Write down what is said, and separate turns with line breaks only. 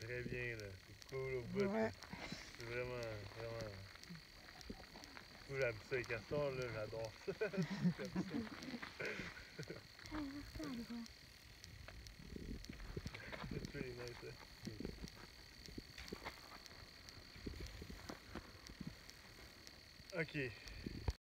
très bien, là. C'est cool au bout.
Ouais.
C'est vraiment cool à pousser les castors, là. J'adore ça. C'est comme ça. C'est pretty nice, hein. Ok.